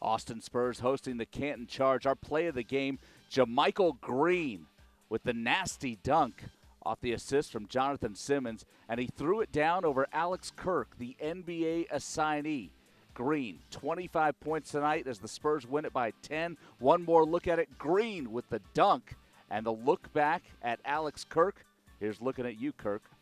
Austin Spurs hosting the Canton Charge. Our play of the game, JaMychal Green with the nasty dunk off the assist from Jonathan Simmons, and he threw it down over Alex Kirk, the NBA assignee. Green, 25 points tonight as the Spurs win it by 10. One more look at it. Green with the dunk, and the look back at Alex Kirk. Here's looking at you, Kirk.